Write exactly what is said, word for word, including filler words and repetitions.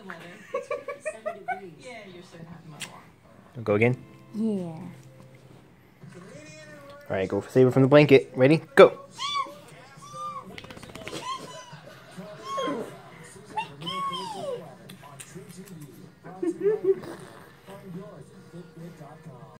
Go again? Yeah. Alright, go for Saber from the blanket. Ready? Go!